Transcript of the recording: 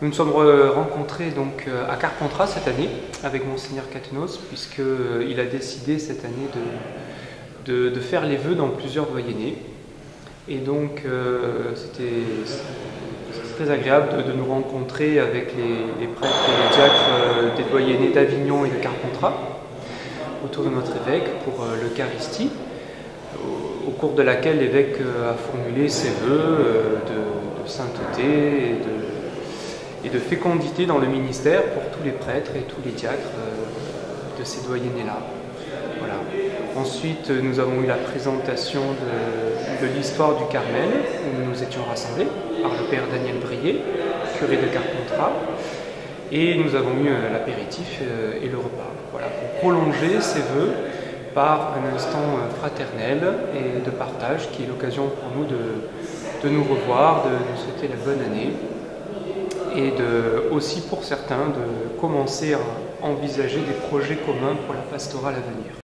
Nous nous sommes rencontrés donc à Carpentras cette année avec Monseigneur Catenos, puisqu'il a décidé cette année de faire les vœux dans plusieurs doyennés. Et donc c'était très agréable de nous rencontrer avec les prêtres et les diacres des doyennés d'Avignon et de Carpentras autour de notre évêque pour l'Eucharistie, au cours de laquelle l'évêque a formulé ses vœux de sainteté et de fécondité dans le ministère pour tous les prêtres et tous les diacres de ces doyennés-là. Voilà. Ensuite, nous avons eu la présentation de l'histoire du Carmel, où nous nous étions rassemblés par le père Daniel Brier, curé de Carpentras, et nous avons eu l'apéritif et le repas. Voilà, pour prolonger ces vœux par un instant fraternel et de partage, qui est l'occasion pour nous de nous revoir, de nous souhaiter la bonne année, et aussi pour certains de commencer à envisager des projets communs pour la pastorale à venir.